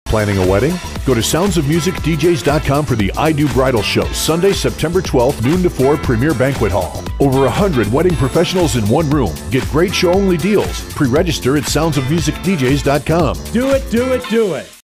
Planning a wedding? Go to soundsofmusicdjs.com for the I Do Bridal Show, Sunday, September 12th, noon to 4, Premier Banquet Hall. Over 100 wedding professionals in one room. Get great show-only deals. Pre-register at soundsofmusicdjs.com. Do it, do it, do it.